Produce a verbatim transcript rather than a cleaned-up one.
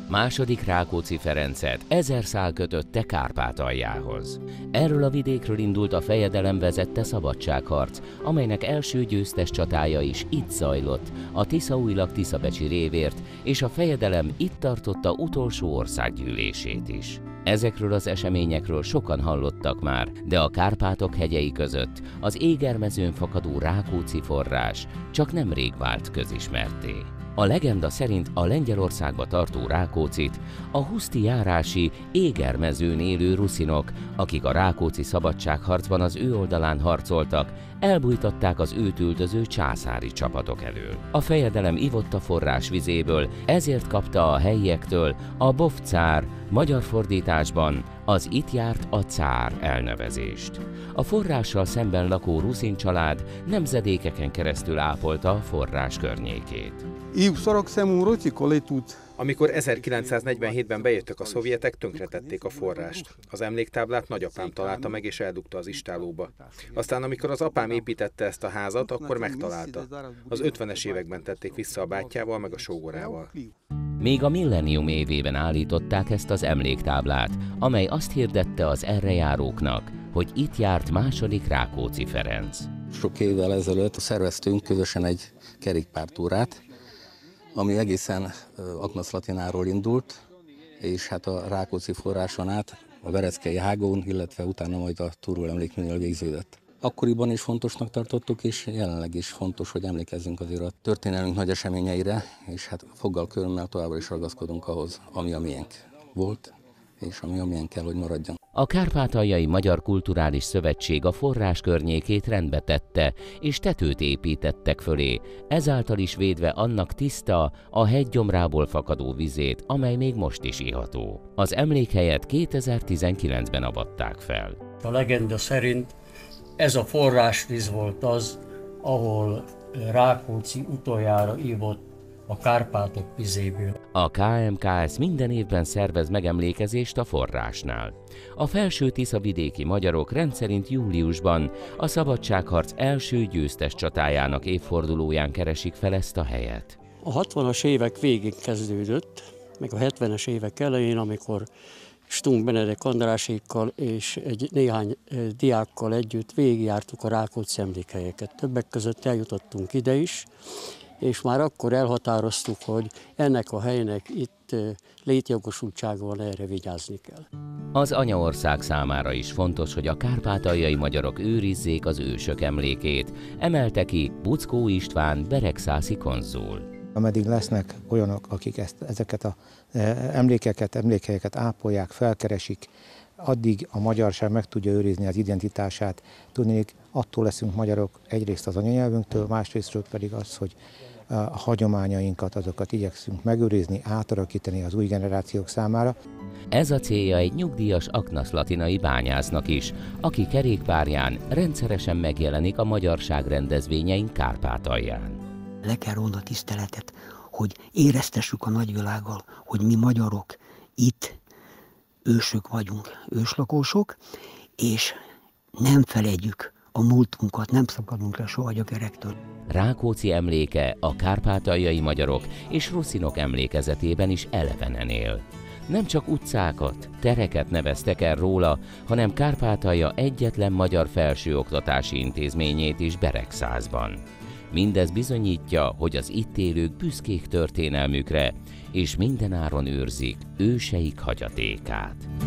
Második Rákóczi Ferencet ezer szál kötötte Kárpátaljához. Erről a vidékről indult a fejedelem vezette szabadságharc, amelynek első győztes csatája is itt zajlott, a Tiszaújlag-Tiszabecsi révért, és a fejedelem itt tartotta utolsó országgyűlését is. Ezekről az eseményekről sokan hallottak már, de a Kárpátok hegyei között az Égermezőn fakadó Rákóczi forrás csak nemrég vált közismertté. A legenda szerint a Lengyelországba tartó Rákóczit a huszti járási Égermezőn élő ruszinok, akik a rákóczi szabadságharcban az ő oldalán harcoltak, elbújtatták az őt üldöző császári csapatok elől. A fejedelem ivott a forrás vizéből, ezért kapta a helyiektől a bovcár, magyar fordításban az itt járt a cár elnevezést. A forrással szemben lakó ruszin család nemzedékeken keresztül ápolta a forrás környékét. Amikor ezerkilencszáznegyvenhétben bejöttek a szovjetek, tönkretették a forrást. Az emléktáblát nagyapám találta meg és eldugta az istállóba. Aztán, amikor az apám építette ezt a házat, akkor megtalálta. Az ötvenes években tették vissza a bátyjával meg a sógorával. Még a millennium évében állították ezt az emléktáblát, amely azt hirdette az errejáróknak, hogy itt járt második Rákóczi Ferenc. Sok évvel ezelőtt szerveztünk közösen egy kerékpártúrát, ami egészen Aknaszlatináról indult, és hát a Rákóczi forráson át a Vereckei hágón, illetve utána majd a Turul emlékműnél végződött. Akkoriban is fontosnak tartottuk, és jelenleg is fontos, hogy emlékezzünk azért a történelmünk nagy eseményeire, és hát foggal körömmel továbbra is ragaszkodunk ahhoz, ami a miénk volt, és ami a miénk kell, hogy maradjon. A Kárpátaljai Magyar Kulturális Szövetség a forrás környékét rendbe tette, és tetőt építettek fölé, ezáltal is védve annak tiszta, a hegy gyomrából fakadó vizét, amely még most is iható. Az emlékhelyet kétezer-tizenkilencben avatták fel. A legenda szerint ez a forrásvíz volt az, ahol Rákóczi utoljára ívott a Kárpátok vizéből. A ká em ká es minden évben szervez megemlékezést a forrásnál. A felső tiszavidéki magyarok rendszerint júliusban a szabadságharc első győztes csatájának évfordulóján keresik fel ezt a helyet. A hatvanas évek végén kezdődött, meg a hetvenes évek elején, amikor Stunk Benedek Andrásékkal és egy néhány diákkal együtt végigjártuk a Rákóczi emlékhelyeket. Többek között eljutottunk ide is, és már akkor elhatároztuk, hogy ennek a helynek itt létjogosultsága van, erre vigyázni kell. Az anyaország számára is fontos, hogy a kárpátaljai magyarok őrizzék az ősök emlékét, emelte ki Buczkó István beregszászi konzul. Ameddig lesznek olyanok, akik ezt, ezeket az emlékeket, emlékhelyeket ápolják, felkeresik, addig a magyarság meg tudja őrizni az identitását. Tudnék, attól leszünk magyarok egyrészt az anyanyelvünktől, másrészt pedig az, hogy a hagyományainkat, azokat igyekszünk megőrizni, átalakítani az új generációk számára. Ez a célja egy nyugdíjas aknaszlatinai bányásznak is, aki kerékpárján rendszeresen megjelenik a magyarság rendezvényein Kárpátalján. Le kell róni a tiszteletet, hogy éreztessük a nagyvilággal, hogy mi magyarok itt ősök vagyunk, őslakósok, és nem felejtjük a múltunkat, nem szakadunk le soha a gyökerektől. Rákóczi emléke a kárpátaljai magyarok és ruszinok emlékezetében is elevenen él. Nem csak utcákat, tereket neveztek el róla, hanem Kárpátalja egyetlen magyar felsőoktatási intézményét is Beregszászban. Mindez bizonyítja, hogy az itt élők büszkék történelmükre, és mindenáron őrzik őseik hagyatékát.